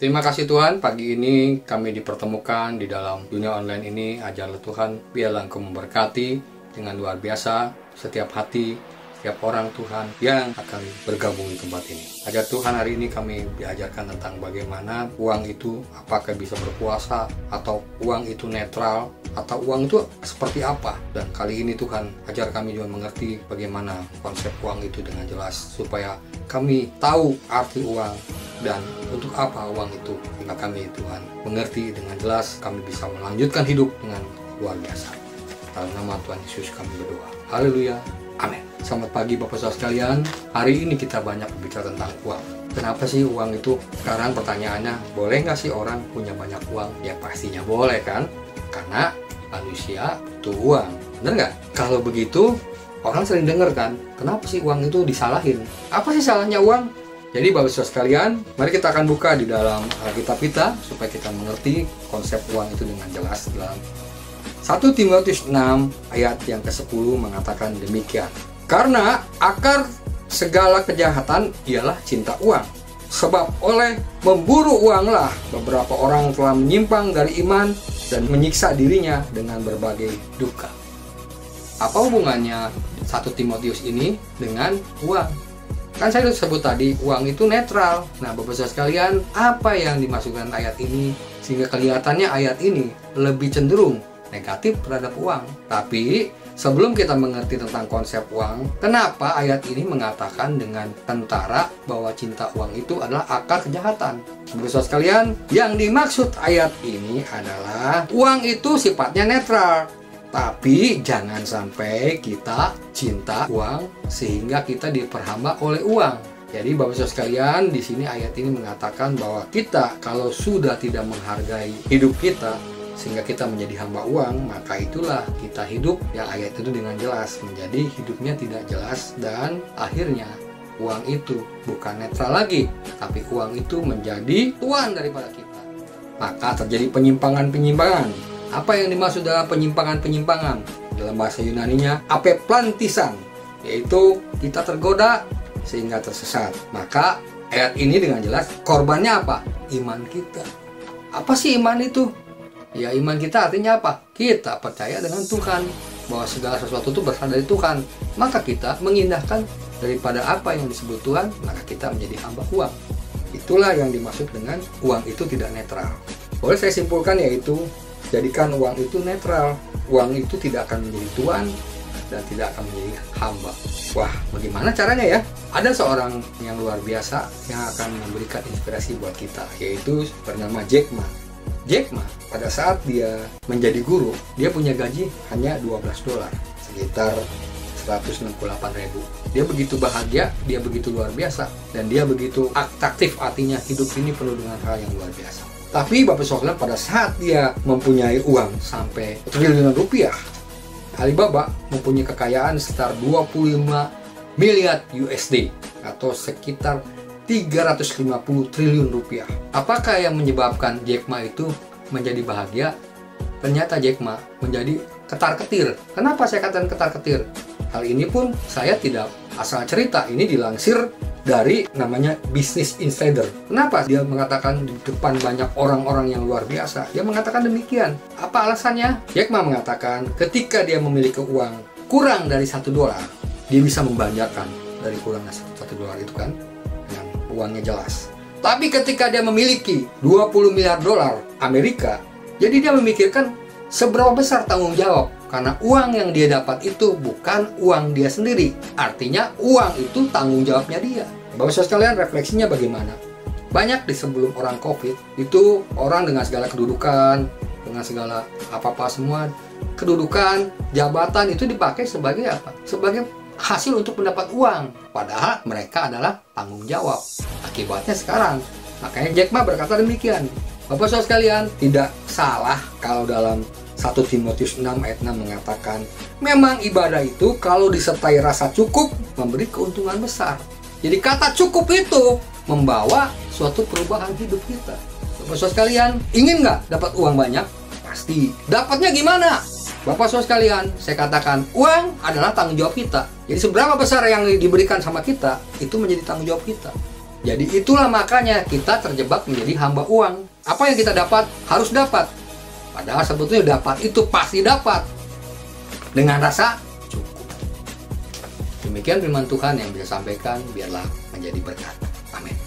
Terima kasih Tuhan, pagi ini kami dipertemukan di dalam dunia online ini. Ajarlah Tuhan, biarlah Engkau memberkati dengan luar biasa setiap hati, setiap orang Tuhan yang akan bergabung di tempat ini. Ajar Tuhan, hari ini kami diajarkan tentang bagaimana uang itu apakah bisa berkuasa, atau uang itu netral, atau uang itu seperti apa. Dan kali ini Tuhan, ajar kami juga mengerti bagaimana konsep uang itu dengan jelas, supaya kami tahu arti uang dan untuk apa uang itu. Hingga kami Tuhan mengerti dengan jelas, kami bisa melanjutkan hidup dengan luar biasa. Dalam nama Tuhan Yesus kami berdoa. Haleluya. Amin. Selamat pagi Bapak Saudara sekalian. Hari ini kita banyak berbicara tentang uang. Kenapa sih uang itu? Sekarang pertanyaannya, boleh nggak sih orang punya banyak uang? Ya pastinya boleh kan? Karena manusia butuh uang. Bener nggak? Kalau begitu, orang sering dengar kan, kenapa sih uang itu disalahin? Apa sih salahnya uang? Jadi Bapak Saudara sekalian, mari kita akan buka di dalam Alkitab kita supaya kita mengerti konsep uang itu dengan jelas. Dalam 1 Timotius 6 ayat yang ke-10 mengatakan demikian. Karena akar segala kejahatan ialah cinta uang. Sebab oleh memburu uanglah beberapa orang telah menyimpang dari iman dan menyiksa dirinya dengan berbagai duka. Apa hubungannya 1 Timotius ini dengan uang? Kan saya sudah sebut tadi, uang itu netral. Nah, Bapak Saudara sekalian, apa yang dimaksudkan ayat ini? Sehingga kelihatannya ayat ini lebih cenderung negatif terhadap uang. Tapi, sebelum kita mengerti tentang konsep uang, kenapa ayat ini mengatakan dengan tentara bahwa cinta uang itu adalah akar kejahatan? Bapak Saudara sekalian, yang dimaksud ayat ini adalah uang itu sifatnya netral. Tapi jangan sampai kita cinta uang sehingga kita diperhamba oleh uang. Jadi Bapak Saudara sekalian, di sini ayat ini mengatakan bahwa kita kalau sudah tidak menghargai hidup kita sehingga kita menjadi hamba uang, maka itulah kita hidup yang ayat itu dengan jelas menjadi hidupnya tidak jelas, dan akhirnya uang itu bukan netral lagi, tapi uang itu menjadi tuan daripada kita. Maka terjadi penyimpangan-penyimpangan. Apa yang dimaksud dalam penyimpangan-penyimpangan? Dalam bahasa Yunaninya, apeplantisan, yaitu kita tergoda sehingga tersesat. Maka ayat ini dengan jelas korbannya apa? Iman kita. Apa sih iman itu? Ya, iman kita artinya apa? Kita percaya dengan Tuhan, bahwa segala sesuatu itu berasal dari Tuhan. Maka kita mengindahkan daripada apa yang disebut Tuhan, maka kita menjadi hamba uang. Itulah yang dimaksud dengan uang itu tidak netral. Boleh saya simpulkan, yaitu jadikan uang itu netral. Uang itu tidak akan menjadi tuan dan tidak akan menjadi hamba. Wah, bagaimana caranya ya? Ada seorang yang luar biasa yang akan memberikan inspirasi buat kita, yaitu bernama Jack Ma. Jack Ma, pada saat dia menjadi guru, dia punya gaji hanya $12, sekitar 168.000. Dia begitu bahagia, dia begitu luar biasa, dan dia begitu aktif, artinya hidup ini penuh dengan hal yang luar biasa. Tapi Bapak Saudara, pada saat dia mempunyai uang sampai triliunan rupiah, Alibaba mempunyai kekayaan sekitar 25 miliar USD atau sekitar 350 triliun rupiah. Apakah yang menyebabkan Jack Ma itu menjadi bahagia? Ternyata Jack Ma menjadi ketar-ketir. Kenapa saya katakan ketar-ketir? Hal ini pun saya tidak asal cerita, ini dilansir dari namanya Business Insider. Kenapa dia mengatakan di depan banyak orang-orang yang luar biasa? Dia mengatakan demikian. Apa alasannya? Jack Ma mengatakan ketika dia memiliki uang kurang dari $1, dia bisa membelanjakan dari kurang dari $1 itu kan, yang uangnya jelas. Tapi ketika dia memiliki 20 miliar dolar Amerika, jadi dia memikirkan seberapa besar tanggung jawab. Karena uang yang dia dapat itu bukan uang dia sendiri. Artinya uang itu tanggung jawabnya dia. Bapak Saudara sekalian, refleksinya bagaimana? Banyak di sebelum orang COVID, itu orang dengan segala kedudukan, dengan segala apa-apa semua, kedudukan, jabatan itu dipakai sebagai apa? Sebagai hasil untuk mendapat uang. Padahal mereka adalah tanggung jawab. Akibatnya sekarang. Makanya Jack Ma berkata demikian. Bapak Saudara sekalian, tidak salah kalau dalam 1 Timotius 6 ayat 6 mengatakan, memang ibadah itu kalau disertai rasa cukup memberi keuntungan besar. Jadi kata cukup itu membawa suatu perubahan hidup kita. Bapak Saudara sekalian, ingin nggak dapat uang banyak? Pasti. Dapatnya gimana? Bapak Saudara sekalian, saya katakan uang adalah tanggung jawab kita. Jadi seberapa besar yang diberikan sama kita, itu menjadi tanggung jawab kita. Jadi itulah makanya kita terjebak menjadi hamba uang. Apa yang kita dapat, harus dapat. Padahal sebetulnya dapat itu pasti dapat. Dengan rasa cukup. Demikian firman Tuhan yang bisa sampaikan, biarlah menjadi berkat. Amin.